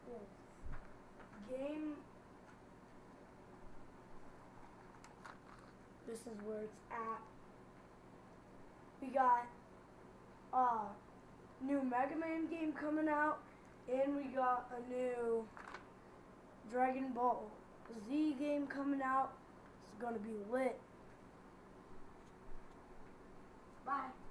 Game. This is where it's at. We got new Mega Man game coming out, and we got a new Dragon Ball Z game coming out. It's gonna be lit. Bye.